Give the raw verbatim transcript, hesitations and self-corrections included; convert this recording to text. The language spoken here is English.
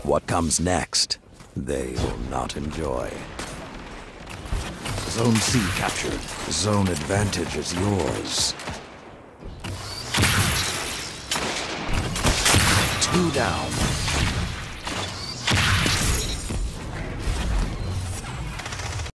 What comes next, they will not enjoy. Zone C captured. Zone advantage is yours. Two down.